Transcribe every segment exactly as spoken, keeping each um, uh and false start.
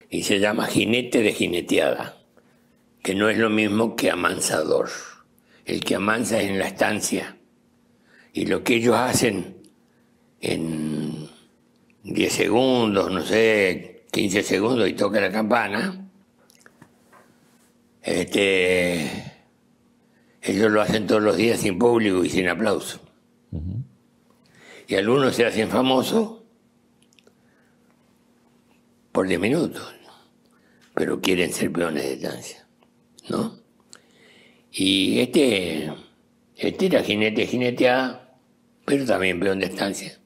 y se llama jinete de jineteada, que no es lo mismo que amansador. El que amansa es en la estancia, y lo que ellos hacen en diez segundos, no sé, quince segundos y toca la campana, este, ellos lo hacen todos los días sin público y sin aplauso. Uh-huh. Y algunos se hacen famosos por diez minutos, pero quieren ser peones de estancia, ¿no? Y este, este era jinete jineteada, pero también peón de estancia.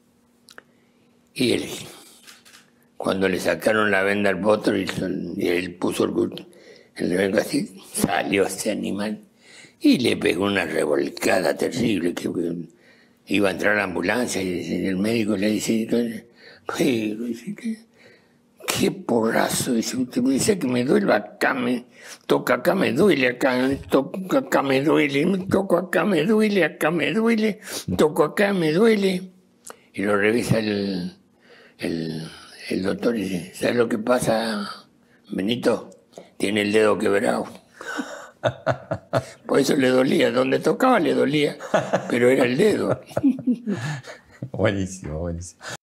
Y él, cuando le sacaron la venda al potro y, y él puso el, el rebenco así, salió ese animal y le pegó una revolcada terrible, que, que iba a entrar a la ambulancia y el médico le dice, pero dice que qué porrazo, dice, usted me dice que me duele acá, me toca acá, me duele acá, toca acá, me duele, me toco acá, me duele, acá me duele, toco acá, me duele. Y lo revisa el, el, el doctor y dice, ¿sabes lo que pasa, Benito? Tiene el dedo quebrado. Por eso le dolía, donde tocaba le dolía, pero era el dedo. Buenísimo, buenísimo.